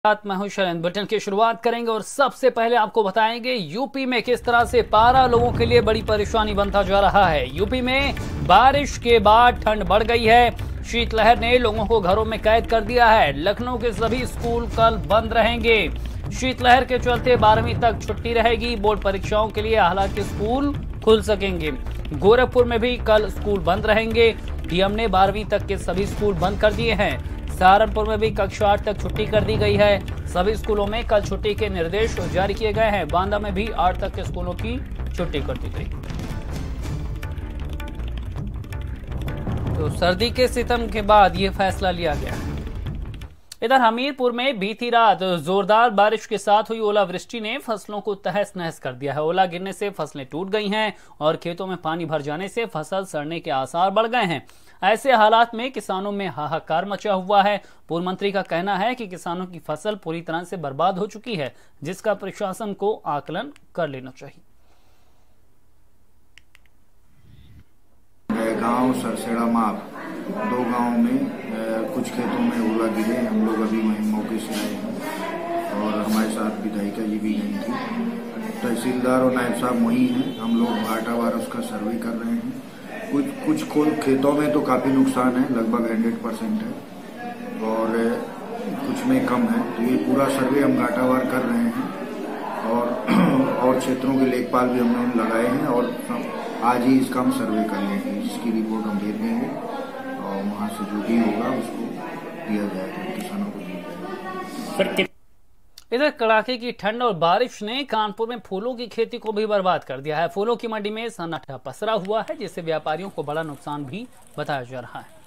मैं हूं शैलेंद्र। बुलेटिन की शुरुआत करेंगे और सबसे पहले आपको बताएंगे यूपी में किस तरह से पारा लोगों के लिए बड़ी परेशानी बनता जा रहा है। यूपी में बारिश के बाद ठंड बढ़ गई है। शीतलहर ने लोगों को घरों में कैद कर दिया है। लखनऊ के सभी स्कूल कल बंद रहेंगे। शीतलहर के चलते 12वीं तक छुट्टी रहेगी। बोर्ड परीक्षाओं के लिए हालांकि स्कूल खुल सकेंगे। गोरखपुर में भी कल स्कूल बंद रहेंगे। डीएम ने 12वीं तक के सभी स्कूल बंद कर दिए हैं। सहारनपुर में भी कक्षा 8 तक छुट्टी कर दी गई है। सभी स्कूलों में कल छुट्टी के निर्देश जारी किए गए हैं। बांदा में भी 8 तक के स्कूलों की छुट्टी कर दी गई। तो सर्दी के सितम के बाद ये फैसला लिया गया है। इधर हमीरपुर में बीती रात जोरदार बारिश के साथ हुई ओलावृष्टि ने फसलों को तहस नहस कर दिया है। ओला गिरने से फसलें टूट गई हैं और खेतों में पानी भर जाने से फसल सड़ने के आसार बढ़ गए हैं। ऐसे हालात में किसानों में हाहाकार मचा हुआ है। पूर्व मंत्री का कहना है कि किसानों की फसल पूरी तरह से बर्बाद हो चुकी है, जिसका प्रशासन को आकलन कर लेना चाहिए। गांव सरसेड़ा माप 2 गांव में कुछ खेतों में ओला गिरे। हम लोग अभी वहीं मौके से आए हैं और हमारे साथ विधायिका जी भी गई थी। तहसीलदार और नायब साहब वहीं हैं। हम लोग घाटावार उसका सर्वे कर रहे हैं। कुछ खेतों में तो काफ़ी नुकसान है, लगभग 100% है और कुछ में कम है। तो ये पूरा सर्वे हम घाटावार कर रहे हैं और क्षेत्रों के लेखपाल भी हमने लगाए हैं और आज ही इसका हम सर्वे कर लेंगे, जिसकी रिपोर्ट हम भेज देंगे और वहाँ से जो भी होगा उसको दिया जाएगा, किसानों को दिया जाएगा। इधर कड़ाके की ठंड और बारिश ने कानपुर में फूलों की खेती को भी बर्बाद कर दिया है। फूलों की मंडी में सन्नाटा पसरा हुआ है, जिससे व्यापारियों को बड़ा नुकसान भी बताया जा रहा है।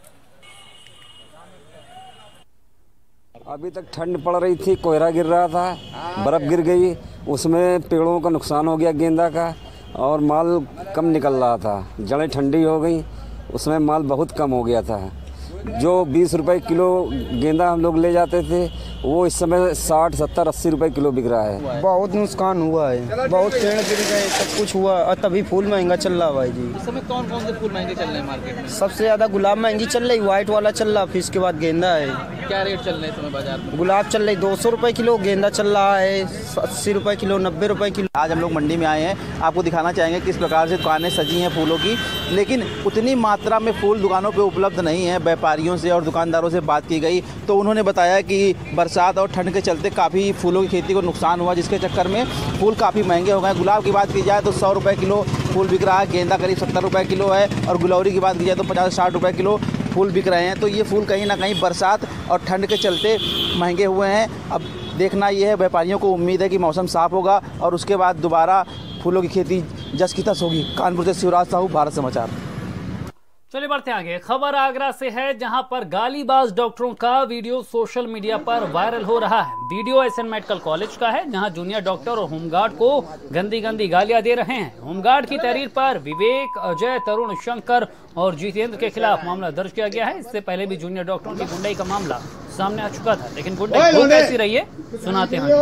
अभी तक ठंड पड़ रही थी, कोहरा गिर रहा था, बर्फ गिर गई, उसमें पेड़ों का नुकसान हो गया गेंदा का और माल कम निकल रहा था। जड़ें ठंडी हो गई, उसमें माल बहुत कम हो गया था। जो 20 रुपए किलो गेंदा हम लोग ले जाते थे, वो इस समय 60, 70, 80 रुपए किलो बिक रहा है। बहुत नुकसान हुआ है, बहुत पेड़ गिर गए, सब कुछ हुआ और तभी फूल महंगा चल रहा है भाई जी। इस समय कौन कौन से फूल महंगे चल रहे हैं मार्केट में? सबसे ज्यादा गुलाब महंगी चल रही, व्हाइट वाला चल रहा, फिर इसके बाद गेंदा है। क्या रेट चल रहे हैं इस समय बाजार में? गुलाब चल रही 200 रुपए किलो, गेंदा चल रहा है 80 रुपए किलो, 90 रुपए किलो। आज हम लोग मंडी में आए हैं, आपको दिखाना चाहेंगे किस प्रकार से दुकानें सजी हैं फूलों की, लेकिन उतनी मात्रा में फूल दुकानों पे उपलब्ध नहीं है। व्यापारियों से और दुकानदारों से बात की गई तो उन्होंने बताया कि बरसात और ठंड के चलते काफ़ी फूलों की खेती को नुकसान हुआ, जिसके चक्कर में फूल काफ़ी महंगे हो गए। गुलाब की बात की जाए तो 100 रुपये किलो फूल बिक रहा है, गेंदा करीब 70 रुपये किलो है और गुलौरी की बात की जाए तो 50-60 रुपये किलो फूल बिक रहे हैं। तो ये फूल कहीं ना कहीं बरसात और ठंड के चलते महंगे हुए हैं। अब देखना ये है, व्यापारियों को उम्मीद है कि मौसम साफ होगा और उसके बाद दोबारा फूलों की खेती जस की तस होगी। कानपुर से शिवराज साहू, भारत समाचार। चलिए बढ़ते आगे। खबर आगरा से है, जहां पर गालीबाज डॉक्टरों का वीडियो सोशल मीडिया पर वायरल हो रहा है। वीडियो एसएन मेडिकल कॉलेज का है, जहां जूनियर डॉक्टर और होमगार्ड को गंदी गंदी गालियां दे रहे हैं। होमगार्ड की तहरीर पर विवेक, अजय, तरुण, शंकर और जितेंद्र के खिलाफ मामला दर्ज किया गया है। इससे पहले भी जूनियर डॉक्टरों की गुंडाई का मामला सामने आ चुका था, लेकिन गुंडाई कैसी रही है सुनाते हैं।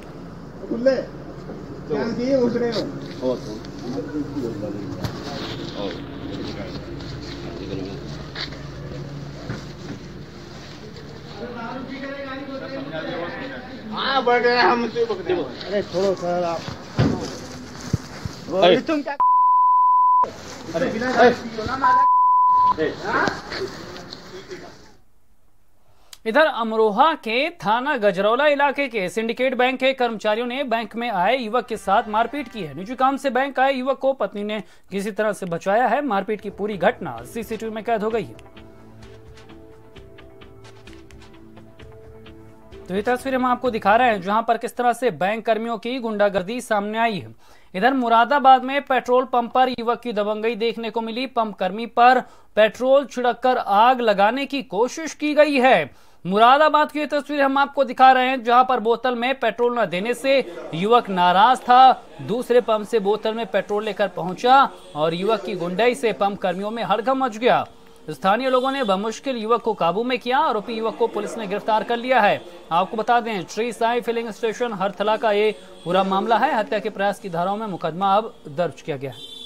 हाँ बढ़ रहे हैं हम। अरे छोड़ो सर आप। तुम क्या? इधर अमरोहा के थाना गजरौला इलाके के सिंडिकेट बैंक के कर्मचारियों ने बैंक में आए युवक के साथ मारपीट की है। निजी काम से बैंक आए युवक को पत्नी ने किसी तरह से बचाया है। मारपीट की पूरी घटना सीसीटीवी में कैद हो गई है। तो ये तस्वीर हम आपको दिखा रहे हैं, जहां पर किस तरह से बैंक कर्मियों की गुंडागर्दी सामने आई है। इधर मुरादाबाद में पेट्रोल पंप पर युवक की दबंगई देखने को मिली। पंप कर्मी पर पेट्रोल छिड़ककर आग लगाने की कोशिश की गई है। मुरादाबाद की ये तस्वीर हम आपको दिखा रहे हैं, जहां पर बोतल में पेट्रोल न देने से युवक नाराज था। दूसरे पंप से बोतल में पेट्रोल लेकर पहुंचा और युवक की गुंडाई से पंप कर्मियों में हड़कंप मच गया। स्थानीय लोगों ने बमुश्किल युवक को काबू में किया। आरोपी युवक को पुलिस ने गिरफ्तार कर लिया है। आपको बता दें, श्री साई फिलिंग स्टेशन हरथला का ये पूरा मामला है। हत्या के प्रयास की धाराओं में मुकदमा अब दर्ज किया गया है।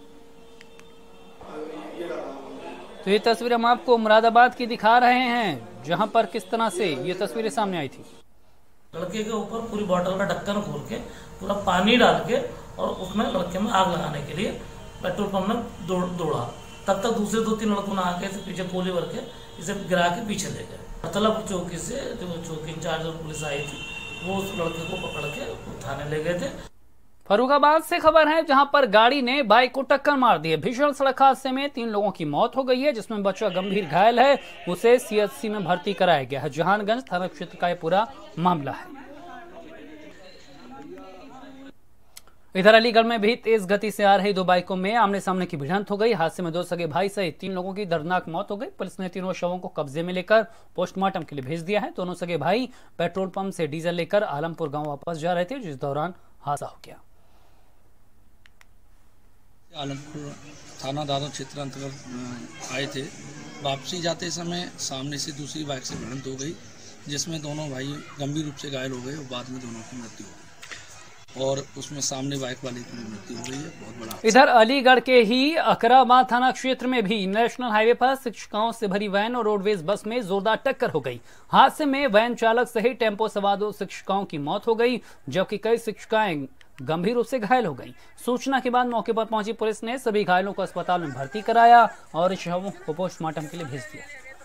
तो ये तस्वीर हम आपको मुरादाबाद की दिखा रहे हैं, जहां पर किस तरह से ये तस्वीरें सामने आई थी। लड़के के ऊपर पूरी बोतल का ढक्कन खोल के पूरा पानी डाल के और उसमें लड़के में आग लगाने के लिए पेट्रोल पंप में दौड़ा। तब तक दूसरे 2-3 लड़कों ने आके पीछे गोली भर के इसे गिरा के पीछे ले गए। तलब चौकी से जो चौकी इंचार्ज और पुलिस आई थी वो उस लड़के को पकड़ के थाने ले गए थे। फर्रुखाबाद से खबर है, जहां पर गाड़ी ने बाइक को टक्कर मार दी है। भीषण सड़क हादसे में 3 लोगों की मौत हो गई है, जिसमें बच्चा गंभीर घायल है, उसे सीएचसी में भर्ती कराया गया है। जहानगंज थाना क्षेत्र का यह पूरा मामला है। इधर अलीगढ़ में भी तेज गति से आ रही 2 बाइकों में आमने सामने की भिड़ंत हो गई। हादसे में 2 सगे भाई सहित 3 लोगों की दर्दनाक मौत हो गई। पुलिस ने तीनों शवों को कब्जे में लेकर पोस्टमार्टम के लिए भेज दिया है। दोनों सगे भाई पेट्रोल पंप से डीजल लेकर आलमपुर गांव वापस जा रहे थे, जिस दौरान हादसा हो गया। आलमपुर थाना दादर क्षेत्र अंतर्गत आए थे। वापसी जाते समय सामने से दूसरी बाइक से भिड़ंत हो गई, जिसमें दोनों भाई गंभीर रूप से घायल हो गए और बाद में दोनों की मृत्यु हो गई और उसमें सामने बाइक वाले की मृत्यु हो गई है। बहुत बड़ा। इधर अलीगढ़ के ही अकराबाद थाना क्षेत्र में भी नेशनल हाईवे पर शिक्षिकाओं से भरी वैन और रोडवेज बस में जोरदार टक्कर हो गई। हादसे में वैन चालक सहित टेम्पो सवार 2 शिक्षिकाओं की मौत हो गई, जबकि कई शिक्षिकाएं गंभीर रूप से घायल हो गई। सूचना के बाद मौके पर पहुंची पुलिस ने सभी घायलों को अस्पताल में भर्ती कराया और शवों को पोस्टमार्टम के लिए भेज दिया।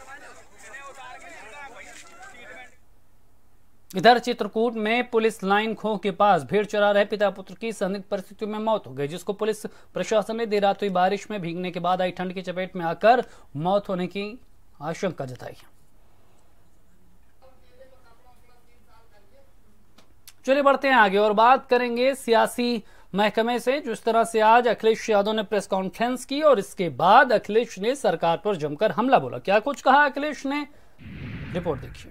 इधर चित्रकूट में पुलिस लाइन खो के पास भेड़ चरा रहे पिता पुत्र की संदिग्ध परिस्थितियों में मौत हो गई, जिसको पुलिस प्रशासन ने देर रात हुई बारिश में भीगने के बाद आई ठंड की चपेट में आकर मौत होने की आशंका जताई। चलिए बढ़ते हैं आगे और बात करेंगे सियासी महकमे से। जिस तरह से आज अखिलेश यादव ने प्रेस कॉन्फ्रेंस की और इसके बाद अखिलेश ने सरकार पर जमकर हमला बोला। क्या कुछ कहा अखिलेश ने, रिपोर्ट देखिए।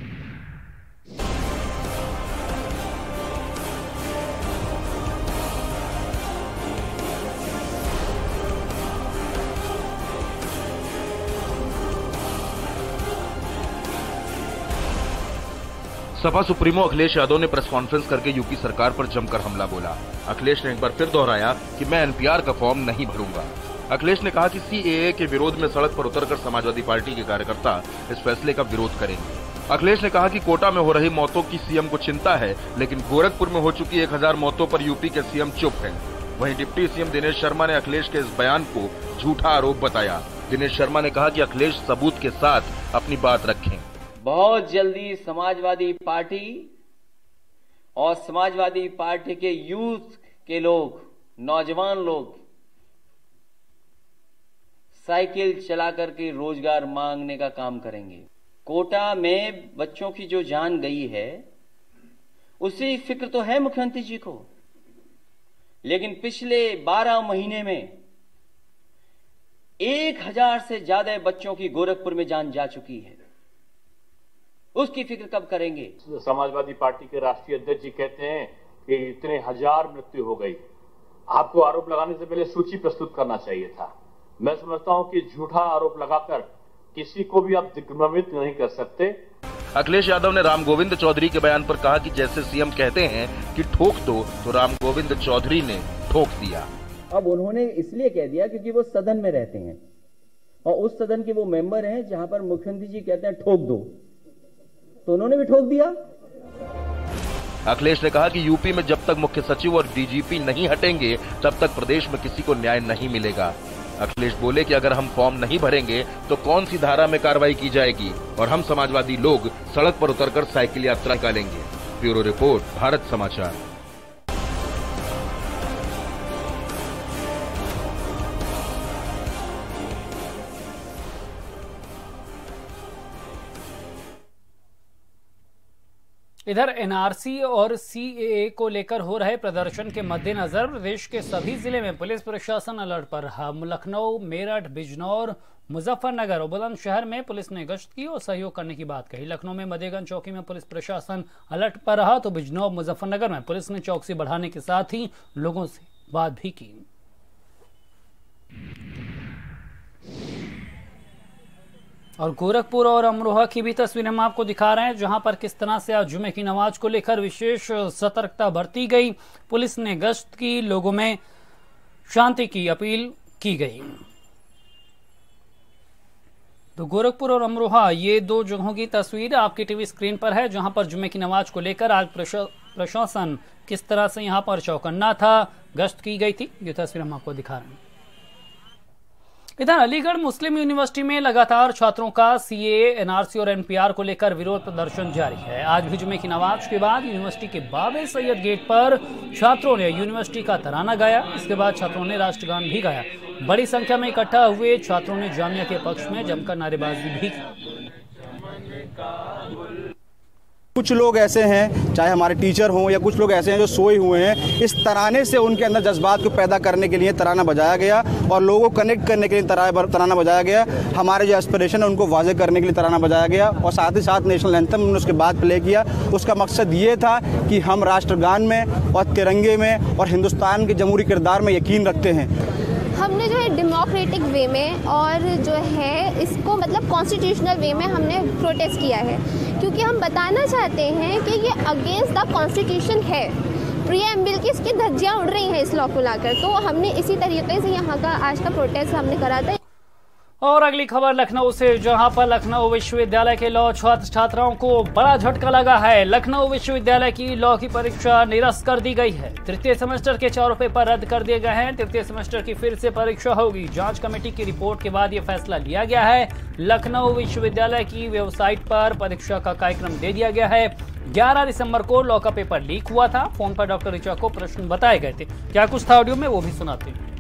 सपा सुप्रीमो अखिलेश यादव ने प्रेस कॉन्फ्रेंस करके यूपी सरकार पर जमकर हमला बोला। अखिलेश ने एक बार फिर दोहराया कि मैं एनपीआर का फॉर्म नहीं भरूंगा। अखिलेश ने कहा कि सीएए के विरोध में सड़क पर उतरकर समाजवादी पार्टी के कार्यकर्ता इस फैसले का विरोध करेंगे। अखिलेश ने कहा कि कोटा में हो रही मौतों की सीएम को चिंता है, लेकिन गोरखपुर में हो चुकी 1000 मौतों पर यूपी के सीएम चुप हैं। वहीं डिप्टी सीएम दिनेश शर्मा ने अखिलेश के इस बयान को झूठा आरोप बताया। दिनेश शर्मा ने कहा कि अखिलेश सबूत के साथ अपनी बात रखें। बहुत जल्दी समाजवादी पार्टी और समाजवादी पार्टी के यूथ के लोग, नौजवान लोग साइकिल चला करके रोजगार मांगने का काम करेंगे। कोटा में बच्चों की जो जान गई है उसकी फिक्र तो है मुख्यमंत्री जी को, लेकिन पिछले 12 महीने में 1000 से ज्यादा बच्चों की गोरखपुर में जान जा चुकी है। उसकी फिक्र कब करेंगे? समाजवादी पार्टी के राष्ट्रीय अध्यक्ष जी कहते हैं कि इतने 1000 मृत्यु हो गई। आपको आरोप लगाने से पहले सूची प्रस्तुत करना चाहिए था। मैं समझता हूं कि झूठा आरोप लगाकर किसी को भी आप दिग्भ्रमित नहीं कर सकते। अखिलेश यादव ने राम गोविंद चौधरी के बयान पर कहा कि जैसे सीएम कहते हैं कि ठोक दो, तो राम गोविंद चौधरी ने ठोक दिया। अब उन्होंने इसलिए कह दिया क्योंकि वो सदन में रहते हैं और उस सदन के वो मेंबर हैं जहां पर मुख्यमंत्री जी कहते हैं ठोक दो, तो उन्होंने भी ठोक दिया। अखिलेश ने कहा कि यूपी में जब तक मुख्य सचिव और डीजीपी नहीं हटेंगे तब तक प्रदेश में किसी को न्याय नहीं मिलेगा। अखिलेश बोले कि अगर हम फॉर्म नहीं भरेंगे तो कौन सी धारा में कार्रवाई की जाएगी और हम समाजवादी लोग सड़क पर उतरकर साइकिल यात्रा निकालेंगे। ब्यूरो रिपोर्ट, भारत समाचार। इधर एनआरसी और सीएए को लेकर हो रहे प्रदर्शन के मद्देनजर प्रदेश के सभी जिले में पुलिस प्रशासन अलर्ट पर है। लखनऊ, मेरठ, बिजनौर, मुजफ्फरनगर और बुलंदशहर में पुलिस ने गश्त की और सहयोग करने की बात कही। लखनऊ में मदेगंज चौकी में पुलिस प्रशासन अलर्ट पर रहा, तो बिजनौर, मुजफ्फरनगर में पुलिस ने चौकसी बढ़ाने के साथ ही लोगों से बात भी की। और गोरखपुर और अमरोहा की भी तस्वीरें हम आपको दिखा रहे हैं, जहां पर किस तरह से आज जुमे की नमाज को लेकर विशेष सतर्कता बरती गई। पुलिस ने गश्त की, लोगों में शांति की अपील की गई। तो गोरखपुर और अमरोहा ये दो जगहों की तस्वीर आपकी टीवी स्क्रीन पर है, जहां पर जुम्मे की नमाज को लेकर आज प्रशासन किस तरह से यहां पर चौकन्ना था, गश्त की गई थी, ये तस्वीर हम आपको दिखा रहे हैं। इधर अलीगढ़ मुस्लिम यूनिवर्सिटी में लगातार छात्रों का सीएए, एनआरसी और एनपीआर को लेकर विरोध प्रदर्शन जारी है। आज भी जुम्मे की नमाज के बाद यूनिवर्सिटी के बाबे सैयद गेट पर छात्रों ने यूनिवर्सिटी का तराना गाया। इसके बाद छात्रों ने राष्ट्रगान भी गाया। बड़ी संख्या में इकट्ठा हुए छात्रों ने जामिया के पक्ष में जमकर नारेबाजी भी की। कुछ लोग ऐसे हैं, चाहे हमारे टीचर हों या कुछ लोग ऐसे हैं जो सोए हुए हैं, इस तराने से उनके अंदर जज्बात को पैदा करने के लिए तराना बजाया गया और लोगों को कनेक्ट करने के लिए तराना बजाया गया। हमारे जो एस्पिरेशन है उनको वाजे करने के लिए तराना बजाया गया और साथ ही साथ नेशनल एंथम उन्होंने उसके बाद प्ले किया। उसका मकसद ये था कि हम राष्ट्रगान में और तिरंगे में और हिंदुस्तान के जमहूरी किरदार में यकीन रखते हैं। हमने जो है डेमोक्रेटिक वे में और जो है इसको मतलब कॉन्स्टिट्यूशनल वे में हमने प्रोटेस्ट किया है, क्योंकि हम बताना चाहते हैं कि ये अगेंस्ट द कॉन्स्टिट्यूशन है। प्रीएम्बल की इसकी धज्जियाँ उड़ रही हैं इस लॉ को लाकर, तो हमने इसी तरीके से यहाँ का आज का प्रोटेस्ट हमने करा था। और अगली खबर लखनऊ से, जहां पर लखनऊ विश्वविद्यालय के लॉ छात्र छात्राओं को बड़ा झटका लगा है। लखनऊ विश्वविद्यालय की लॉ की परीक्षा निरस्त कर दी गई है। तृतीय सेमेस्टर के 4 पेपर रद्द कर दिए गए हैं। तृतीय सेमेस्टर की फिर से परीक्षा होगी। जांच कमेटी की रिपोर्ट के बाद यह फैसला लिया गया है। लखनऊ विश्वविद्यालय की वेबसाइट पर परीक्षा का कार्यक्रम दे दिया गया है। 11 दिसंबर को लॉ का पेपर लीक हुआ था। फोन पर डॉक्टर ऋचा को प्रश्न बताए गए थे। क्या कुछ था ऑडियो में, वो भी सुनाते हैं।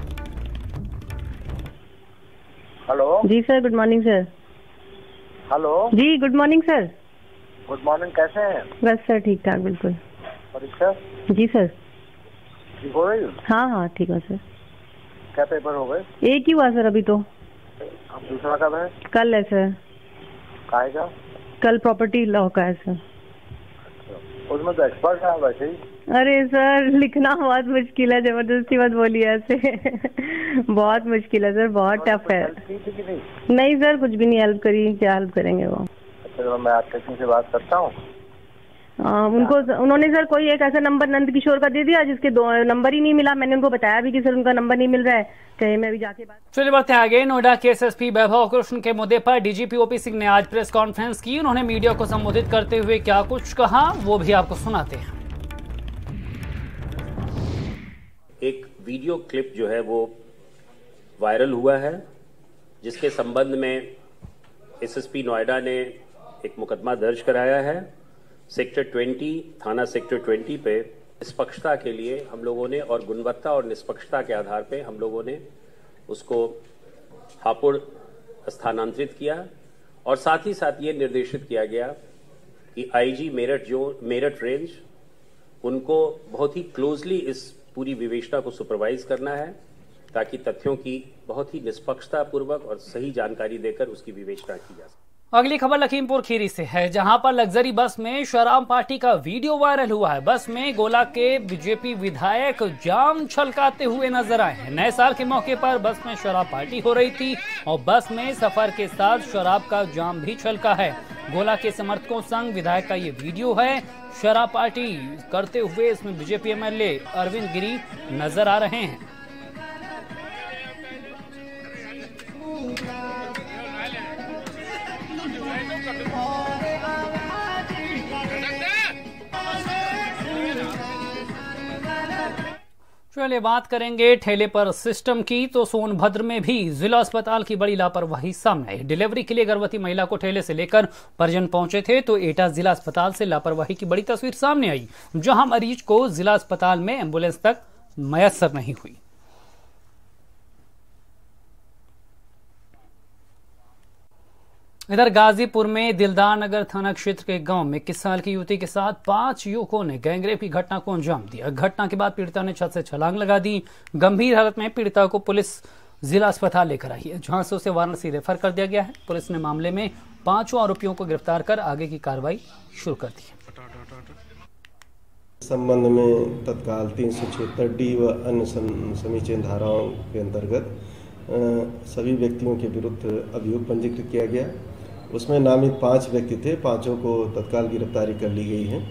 हेलो जी sir, good morning sir. Hello जी good morning sir. Good morning, कैसे हैं? बस सर ठीक ठाक बिल्कुल। परीक्षा जी सर ठीक हो गई? हाँ ठीक है सर। क्या पेपर हो गए? एक ही हुआ सर अभी तो। अब दूसरा कब है? कल है सर। काहे का? कल प्रॉपर्टी लॉ का है सर। उसमें तो एक्सपर्ट है वैसे ही। अरे सर लिखना बहुत मुश्किल है, जबरदस्ती मत बोलिए ऐसे। बहुत मुश्किल है सर, बहुत टफ है। नहीं सर कुछ भी नहीं हेल्प करी, क्या हेल्प करेंगे वो। अच्छा मैं आपके से बात करता हूँ। उन्होंने सर कोई एक ऐसा नंबर नंद किशोर का दे दिया जिसके 2 नंबर ही नहीं मिला। मैंने उनको बताया भी कि सर उनका नंबर नहीं मिल रहा है, कहीं मैं भी जाके बात। चलिए बढ़ते हैं आगे। नोएडा के एसएसपी वैभव कृष्ण के मुद्दे पर डीजीपी ओपी सिंह ने आज प्रेस कॉन्फ्रेंस की। उन्होंने मीडिया को संबोधित करते हुए क्या कुछ कहा, वो भी आपको सुनाते हैं। एक वीडियो क्लिप जो है वो वायरल हुआ है, जिसके संबंध में एसएसपी नोएडा ने एक मुकदमा दर्ज कराया है। सेक्टर 20 थाना सेक्टर 20 पे निष्पक्षता के लिए हम लोगों ने और गुणवत्ता और निष्पक्षता के आधार पे हम लोगों ने उसको हापुड़ स्थानांतरित किया और साथ ही साथ ये निर्देशित किया गया कि आईजी मेरठ रेंज उनको बहुत ही क्लोजली इस पूरी विवेचना को सुपरवाइज करना है, ताकि तथ्यों की बहुत ही निष्पक्षता पूर्वक और सही जानकारी देकर उसकी विवेचना की जा सके। अगली खबर लखीमपुर खीरी से है, जहां पर लग्जरी बस में शराब पार्टी का वीडियो वायरल हुआ है। बस में गोला के बीजेपी विधायक जाम छलकाते हुए नजर आए हैं। नए साल के मौके पर बस में शराब पार्टी हो रही थी और बस में सफर के साथ शराब का जाम भी छलका है। गोला के समर्थकों संग विधायक का ये वीडियो है। शराब पार्टी करते हुए इसमें बीजेपी एमएलए अरविंद गिरी नजर आ रहे हैं। चलिए बात करेंगे ठेले पर सिस्टम की। तो सोनभद्र में भी जिला अस्पताल की बड़ी लापरवाही सामने आई। डिलीवरी के लिए गर्भवती महिला को ठेले से लेकर परिजन पहुंचे थे तो एटा जिला अस्पताल से लापरवाही की बड़ी तस्वीर सामने आई, जहां मरीज को जिला अस्पताल में एम्बुलेंस तक मयस्सर नहीं हुई। इधर गाजीपुर में दिलदार नगर थाना क्षेत्र के गांव में 21 साल की युवती के साथ 5 युवकों ने गैंगरेप की घटना को अंजाम दिया। घटना के बाद पीड़िता ने छत से छलांग लगा दी। गंभीर हालत में पीड़िता को पुलिस जिला अस्पताल लेकर आई है, जहां से उसे वाराणसी रेफर कर दिया गया है। पुलिस ने मामले में 5 आरोपियों को गिरफ्तार कर आगे की कार्रवाई शुरू कर दी है। संबंध में तत्काल 376 डी व अन्य समीचीन धाराओं के अंतर्गत सभी व्यक्तियों के विरुद्ध अभियोग पंजीकृत किया गया। उसमें नामित 5 व्यक्ति थे, 5 को तत्काल गिरफ्तारी कर ली गई है।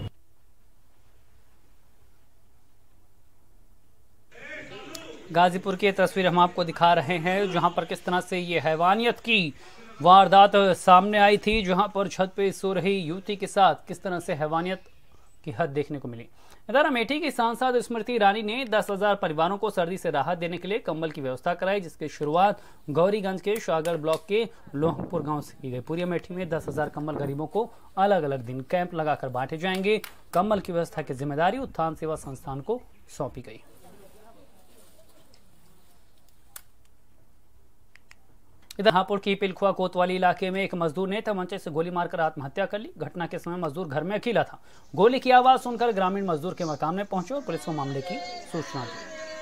गाजीपुर की तस्वीर हम आपको दिखा रहे हैं, जहां पर किस तरह से ये हैवानियत की वारदात सामने आई थी, जहां पर छत पे सो रही युवती के साथ किस तरह से हैवानियत की हद देखने को मिली। इधर अमेठी की सांसद स्मृति ईरानी ने 10,000 परिवारों को सर्दी से राहत देने के लिए कंबल की व्यवस्था कराई, जिसकी शुरुआत गौरीगंज के शाहगढ़ ब्लॉक के लोहपुर गांव से की गई। पूरी अमेठी में 10,000 कंबल गरीबों को अलग अलग दिन कैंप लगाकर बांटे जाएंगे। कंबल की व्यवस्था की जिम्मेदारी उत्थान सेवा संस्थान को सौंपी गई। इधर हापुड़ की पिलखुआ कोतवाली इलाके में एक मजदूर ने तमंचे से गोली मारकर आत्महत्या कर ली। घटना के समय मजदूर घर में अकेला था। गोली की आवाज सुनकर ग्रामीण मजदूर के मकान में पहुंचे और पुलिस को मामले की सूचना दी।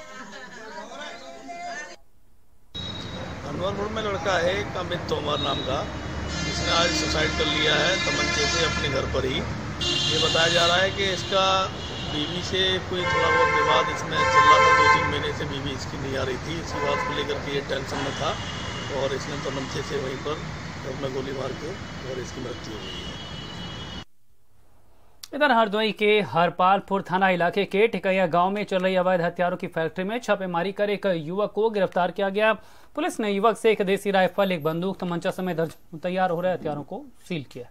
अनवरपुर में लड़का है अमित तोमर नाम का, जिसने आज सुसाइड कर लिया है तमंचे से अपने घर पर ही। ये बताया जा रहा है कि इसका बीवी से कोई थोड़ा बहुत विवाद इसमें चल रहा था। 2-3 महीने से बीवी इसकी नहीं आ रही थी। इसी बात को लेकर के ये टेंशन में था और इसने तमंचे से वहीं पर घर में गोली मार के और इसकी मृत्यु हो गई है। इधर हरदोई के हरपालपुर थाना इलाके के टिकैया गांव में चल रही अवैध हथियारों की फैक्ट्री में छापेमारी कर एक युवक को गिरफ्तार किया गया। पुलिस ने युवक से एक देसी राइफल, एक बंदूक, तमंचा समेत तैयार हो रहे हथियारों को सील किया।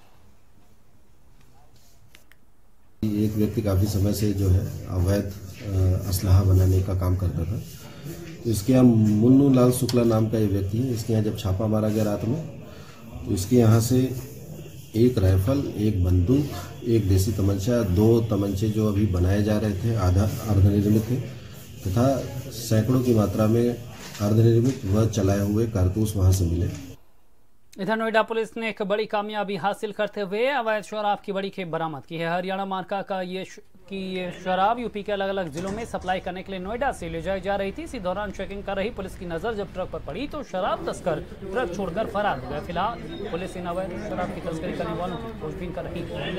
एक व्यक्ति काफी समय से जो है अवैध असलहा बनाने का काम करता था। तो इसके यहाँ मुन्नू लाल शुक्ला नाम का ये व्यक्ति है। इसके यहाँ जब छापा मारा गया रात में, तो इसके यहाँ से एक राइफल, एक बंदूक, एक देसी तमंचा, 2 तमंचे जो अभी बनाए जा रहे थे आधा अर्धनिर्मित थे, तथा सैकड़ों की मात्रा में अर्धनिर्मित व चलाए हुए कारतूस वहां से मिले। इधर नोएडा पुलिस ने एक बड़ी कामयाबी हासिल करते हुए अवैध शराब की बड़ी खेप बरामद की है। हरियाणा मार्का का ये शराब यूपी के अलग अलग जिलों में सप्लाई करने के लिए नोएडा से ले जाई जा रही थी। इसी दौरान चेकिंग कर रही पुलिस की नजर जब ट्रक पर पड़ी तो शराब तस्कर ट्रक छोड़कर फरार हो गए। फिलहाल पुलिस इन अवैध शराब की तस्करी करने वालों की खोजबीन कर रही है।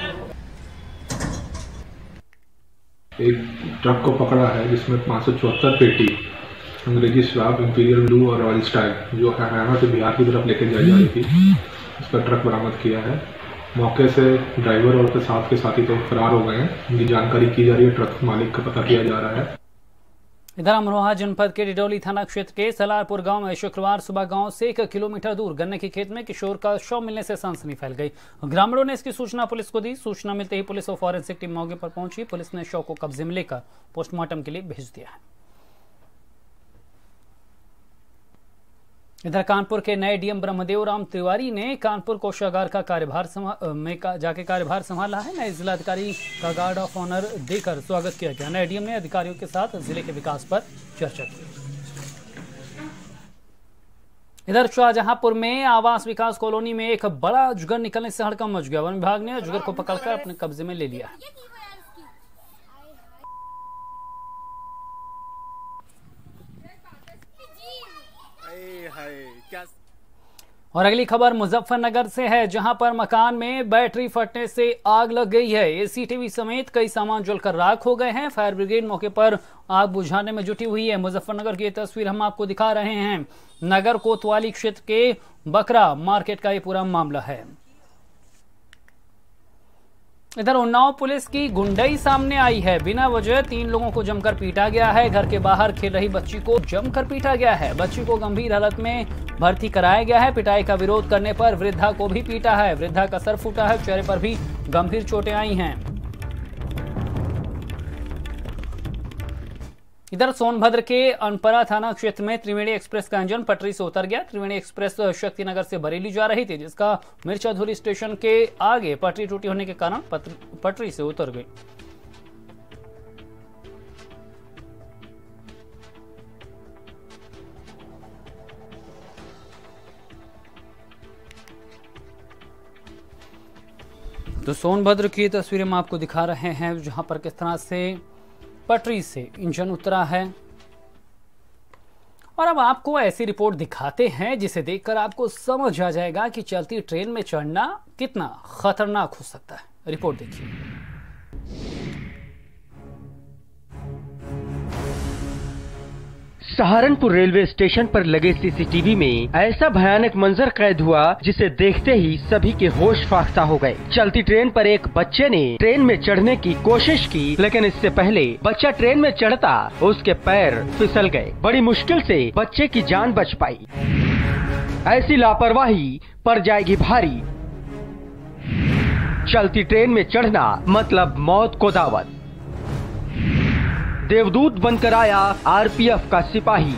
एक ट्रक को पकड़ा है जिसमें 574 पेटी अंग्रेजी शराब इंपीरियल ब्लू और रॉयल स्टाइल जो हरियाणा से बिहार की तरफ लेकर जाई जा रही थी, उसका ट्रक बरामद किया है। मौके से ड्राइवर और साथ के साथी तो फरार हो गए हैं। इनकी जानकारी की जा रही है, ट्रक मालिक का पता किया जा रहा है। इधर अमरोहा जनपद के डिडौली थाना क्षेत्र के सलारपुर गांव में शुक्रवार सुबह गांव से 1 किलोमीटर दूर गन्ने के खेत में किशोर का शव मिलने से सनसनी फैल गई। ग्रामीणों ने इसकी सूचना पुलिस को दी। सूचना मिलते ही पुलिस और फॉरेंसिक टीम मौके पर पहुंची। पुलिस ने शव को कब्जे में लेकर पोस्टमार्टम के लिए भेज दिया है। इधर कानपुर के नए डीएम ब्रह्मदेव राम तिवारी ने कानपुर कोषागार का कार्यभार संभाला है। नए जिलाधिकारी का गार्ड ऑफ ऑनर देकर स्वागत किया गया। नए डीएम ने अधिकारियों के साथ जिले के विकास पर चर्चा की। इधर शाहजहांपुर में आवास विकास कॉलोनी में एक बड़ा अजगर निकलने से हड़कंप मच गया। वन विभाग ने अजगर को पकड़कर अपने कब्जे में ले लिया है। और अगली खबर मुजफ्फरनगर से है, जहां पर मकान में बैटरी फटने से आग लग गई है। एसीटीवी समेत कई सामान जलकर राख हो गए हैं। फायर ब्रिगेड मौके पर आग बुझाने में जुटी हुई है। मुजफ्फरनगर की तस्वीर हम आपको दिखा रहे हैं। नगर कोतवाली क्षेत्र के बकरा मार्केट का ये पूरा मामला है। इधर उन्नाव पुलिस की गुंडई सामने आई है। बिना वजह 3 लोगों को जमकर पीटा गया है। घर के बाहर खेल रही बच्ची को जमकर पीटा गया है। बच्ची को गंभीर हालत में भर्ती कराया गया है। पिटाई का विरोध करने पर वृद्धा को भी पीटा है। वृद्धा का सर फूटा है। चेहरे पर भी गंभीर चोटें आई हैं। इधर सोनभद्र के अनपरा थाना क्षेत्र में त्रिवेणी एक्सप्रेस का इंजन पटरी से उतर गया। त्रिवेणी एक्सप्रेस शक्तिनगर से बरेली जा रही थी, जिसका मिर्चाधुरी स्टेशन के आगे पटरी टूटी होने के कारण पटरी से उतर गई। तो सोनभद्र की तस्वीरें हम आपको दिखा रहे हैं, जहां पर किस तरह से पटरी से इंजन उतरा है। और अब आपको ऐसी रिपोर्ट दिखाते हैं जिसे देखकर आपको समझ आ जाएगा कि चलती ट्रेन में चढ़ना कितना खतरनाक हो सकता है। रिपोर्ट देखिए। सहारनपुर रेलवे स्टेशन पर लगे सीसीटीवी में ऐसा भयानक मंजर कैद हुआ जिसे देखते ही सभी के होश फाख्ता हो गए। चलती ट्रेन पर एक बच्चे ने ट्रेन में चढ़ने की कोशिश की, लेकिन इससे पहले बच्चा ट्रेन में चढ़ता उसके पैर फिसल गए। बड़ी मुश्किल से बच्चे की जान बच पाई। ऐसी लापरवाही पड़ जाएगी भारी। चलती ट्रेन में चढ़ना मतलब मौत को दावत। देवदूत बनकर आया आरपीएफ का सिपाही।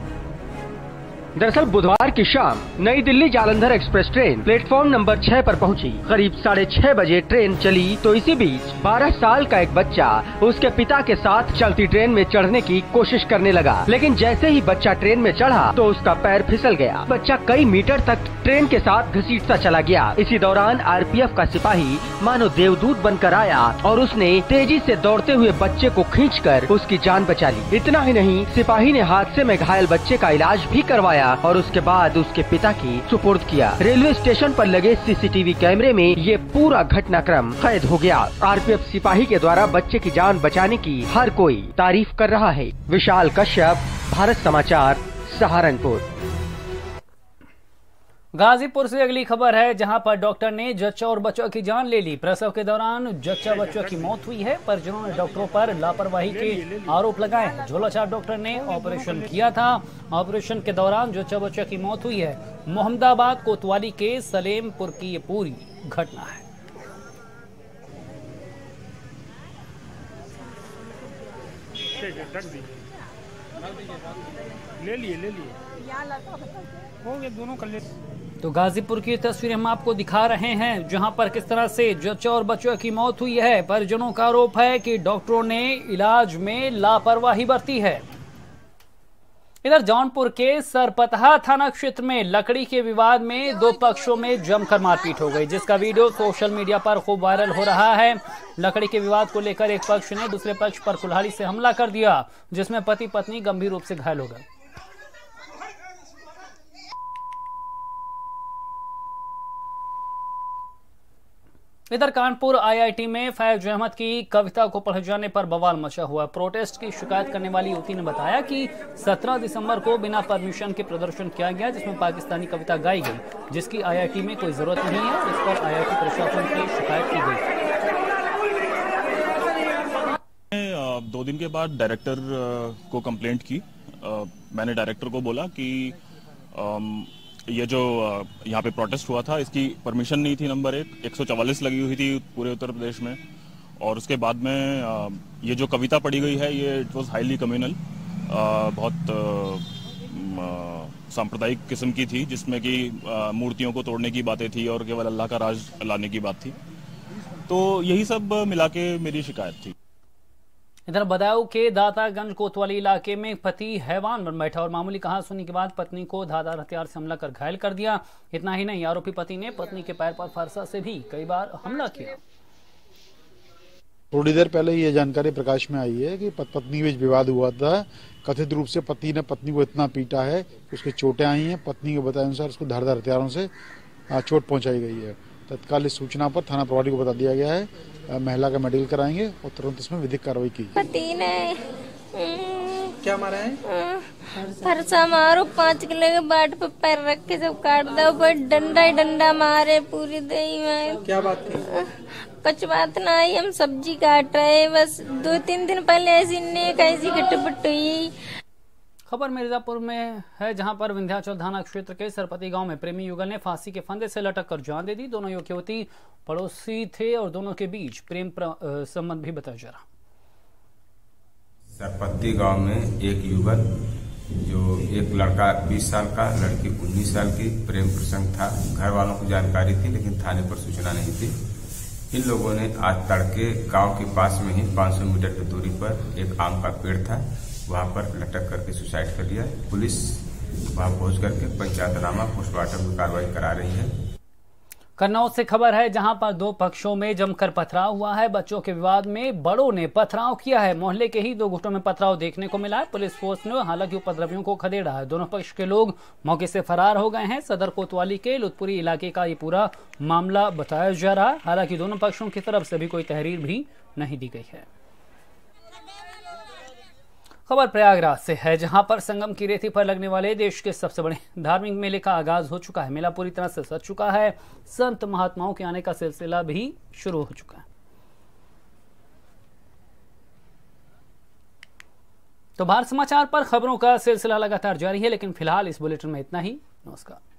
दरअसल बुधवार की शाम नई Delhi Jalandhar express train platform number 6 पर पहुंची। करीब 6:30 बजे ट्रेन चली तो इसी बीच 12 साल का एक बच्चा उसके पिता के साथ चलती ट्रेन में चढ़ने की कोशिश करने लगा, लेकिन जैसे ही बच्चा ट्रेन में चढ़ा तो उसका पैर फिसल गया। बच्चा कई मीटर तक ट्रेन के साथ घसीटता चला गया। इसी दौरान आरपीएफ का सिपाही मानो देवदूत बनकर आया और उसने तेजी से दौड़ते हुए बच्चे को खींचकर उसकी जान बचा ली। इतना ही नहीं, सिपाही ने हादसे में घायल बच्चे का इलाज भी करवाया और उसके बाद उसके पिता की सुपुर्द किया। रेलवे स्टेशन पर लगे सीसीटीवी कैमरे में ये पूरा घटनाक्रम कैद हो गया। आरपीएफ सिपाही के द्वारा बच्चे की जान बचाने की हर कोई तारीफ कर रहा है। विशाल कश्यप, भारत समाचार, सहारनपुर। गाजीपुर से अगली खबर है, जहां पर डॉक्टर ने जच्चा और बच्चा की जान ले ली। प्रसव के दौरान जच्चा बच्चा की मौत हुई है, पर जिन्होंने डॉक्टरों पर लापरवाही के आरोप लगाए हैं। झोलाछाप डॉक्टर ने ऑपरेशन किया था। ऑपरेशन के दौरान जच्चा बच्चा की मौत हुई है। मोहम्मदाबाद कोतवाली के सलेमपुर की ये पूरी घटना है। ले लिए हो गए दोनों कर ले। तो गाजीपुर की तस्वीरें हम आपको दिखा रहे हैं, जहां पर किस तरह से जच्चा और बच्चा की मौत हुई है। परिजनों का आरोप है कि डॉक्टरों ने इलाज में लापरवाही बरती है। इधर जौनपुर के सरपतहा थाना क्षेत्र में लकड़ी के विवाद में दो पक्षों में जमकर मारपीट हो गई, जिसका वीडियो सोशल मीडिया पर खूब वायरल हो रहा है। लकड़ी के विवाद को लेकर एक पक्ष ने दूसरे पक्ष पर कुल्हाड़ी से हमला कर दिया, जिसमें पति पत्नी गंभीर रूप से घायल हो गए। इधर कानपुर आईआईटी में फैज अहमद की कविता को पढ़े जाने पर बवाल मचा हुआ। प्रोटेस्ट की शिकायत करने वाली युवती ने बताया कि 17 दिसंबर को बिना परमिशन के प्रदर्शन किया गया, जिसमें पाकिस्तानी कविता गाई गई, जिसकी आईआईटी में कोई जरूरत नहीं है। इस पर आईआईटी प्रशासन की शिकायत की गई। 2 दिन के बाद डायरेक्टर को कंप्लेंट की। मैंने डायरेक्टर को बोला कि ये जो यहाँ पे प्रोटेस्ट हुआ था, इसकी परमिशन नहीं थी। नंबर 144 लगी हुई थी पूरे उत्तर प्रदेश में, और उसके बाद में ये जो कविता पढ़ी गई है ये इट वाज हाईली कम्युनल, बहुत सांप्रदायिक किस्म की थी, जिसमें कि मूर्तियों को तोड़ने की बातें थी और केवल अल्लाह का राज लाने की बात थी। तो यही सब मिला के मेरी शिकायत थी। इधर बदायूं के दातागंज कोतवाली इलाके में पति हैवान बन बैठा और मामूली कहासुनी के बाद पत्नी को धारदार हथियार से हमला कर घायल कर दिया। इतना ही नहीं, आरोपी पति ने पत्नी के पैर पर फरसा से भी कई बार हमला किया। थोड़ी देर पहले ये जानकारी प्रकाश में आई है कि पत्नी के बीच विवाद हुआ था। कथित रूप से पति ने पत्नी को इतना पीटा है कि उसकी चोटें आई हैं। पत्नी के बताए अनुसार उसको धारदार हथियारों से चोट पहुंचाई गई है। तत्काल इस सूचना पर थाना प्रभारी को बता दिया गया है। महिला का मेडिकल कराएंगे और तुरंत इसमें विधिक कार्रवाई की। पति ने क्या मारा है? फरसा मारो, 5 किलो के बाट पे पैर रख के सब काट दो, पर डंडा ही डंडा मारे पूरी दही में। क्या बात थी? कुछ बात ना आई, हम सब्जी काट रहे, बस 2-3 दिन पहले ऐसी नेक ऐसी खटपट हुई। खबर मिर्जापुर में है, जहां पर विंध्याचल थाना क्षेत्र के सरपति गांव में प्रेमी युगल ने फांसी के फंदे से लटक कर जान दे दी। दोनों युवती पड़ोसी थे और दोनों के बीच प्रेम संबंध भी बताया जा रहा। सरपति गांव में एक युगल, जो एक लड़का 20 साल का, लड़की 19 साल की, प्रेम प्रसंग था। घर वालों को जानकारी थी लेकिन थाने पर सूचना नहीं थी। इन लोगों ने आज तड़के गांव के पास में ही 500 मीटर की दूरी पर एक आम का पेड़ था, वहां पर लटक करके सुसाइड कर लिया। पुलिस वहां पहुंच करके पंचायतनामा पोस्टमार्टम की कार्रवाई करा रही है। कन्नौज से खबर है, जहां पर दो पक्षों में जमकर पथराव हुआ है। बच्चों के विवाद में बड़ों ने पथराव किया है। मोहल्ले के ही 2 गुटों में पथराव देखने को मिला है। पुलिस फोर्स ने हालांकि उपद्रवियों को खदेड़ा है। दोनों पक्ष के लोग मौके से फरार हो गए हैं। सदर कोतवाली के लुतपुरी इलाके का ये पूरा मामला बताया जा रहा है। हालांकि दोनों पक्षों की तरफ से भी कोई तहरीर भी नहीं दी गई है। खबर प्रयागराज से है, जहां पर संगम की रेती पर लगने वाले देश के सबसे बड़े धार्मिक मेले का आगाज हो चुका है। मेला पूरी तरह से सज चुका है। संत महात्माओं के आने का सिलसिला भी शुरू हो चुका है। तो भारत समाचार पर खबरों का सिलसिला लगातार जारी है, लेकिन फिलहाल इस बुलेटिन में इतना ही। नमस्कार।